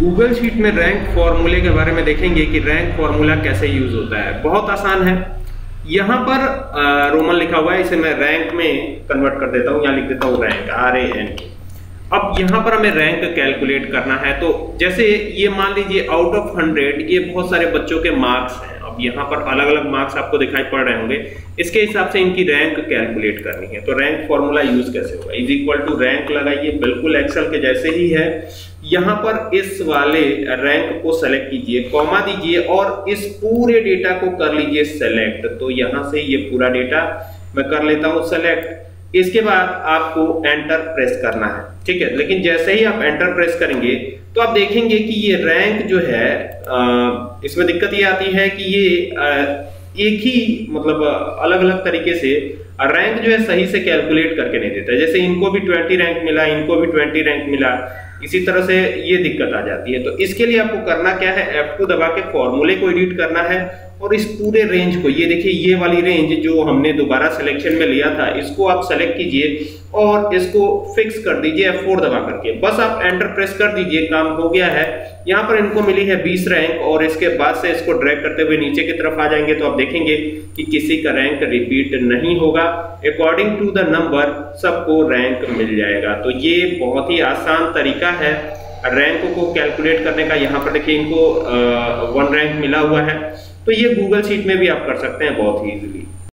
Google sheet में rank फॉर्मूले के बारे में देखेंगे कि रैंक फॉर्मूला कैसे यूज होता है। बहुत आसान है। यहाँ पर रोमन लिखा हुआ है, इसे मैं रैंक में कन्वर्ट कर देता हूँ। यहाँ लिख देता हूँ रैंक, RANK। अब यहाँ पर हमें रैंक कैलकुलेट करना है। तो जैसे ये मान लीजिए आउट ऑफ 100 ये बहुत सारे बच्चों के मार्क्स हैं। अब यहाँ पर अलग अलग मार्क्स आपको दिखाई पड़ रहे होंगे, इसके हिसाब से इनकी रैंक कैलकुलेट करनी है। तो रैंक फॉर्मूला यूज कैसे होगा? इज इक्वल टू रैंक लगाइए, बिल्कुल एक्सेल के जैसे ही है। यहाँ पर इस वाले रैंक को सेलेक्ट कीजिए, कॉमा दीजिए और इस पूरे डेटा को कर लीजिए सेलेक्ट। तो यहाँ से ये पूरा डेटा मैं कर लेता हूँ सेलेक्ट। इसके बाद आपको एंटर प्रेस करना है, ठीक है। लेकिन जैसे ही आप एंटर प्रेस करेंगे तो आप देखेंगे कि ये रैंक जो है इसमें दिक्कत ये आती है कि ये एक ही मतलब अलग अलग तरीके से रैंक जो है सही से कैलकुलेट करके नहीं देता है। जैसे इनको भी 20 रैंक मिला, इनको भी 20 रैंक मिला, इसी तरह से ये दिक्कत आ जाती है। तो इसके लिए आपको करना क्या है, F2 दबा के फॉर्मूले को एडिट करना है और इस पूरे रेंज को, ये देखिए ये वाली रेंज जो हमने दोबारा सिलेक्शन में लिया था, इसको आप सेलेक्ट कीजिए और इसको फिक्स कर दीजिए F4 दबा करके। बस आप एंटर प्रेस कर दीजिए, काम हो गया है। यहाँ पर इनको मिली है 20 रैंक और इसके बाद से इसको ड्रैग करते हुए नीचे की तरफ आ जाएंगे तो आप देखेंगे कि किसी का रैंक रिपीट नहीं होगा। अकॉर्डिंग टू द नंबर सबको रैंक मिल जाएगा। तो ये बहुत ही आसान तरीका है रैंक को कैलकुलेट करने का। यहाँ पर देखिए इनको 1 रैंक मिला हुआ है। तो ये गूगल शीट में भी आप कर सकते हैं बहुत ही इजीली।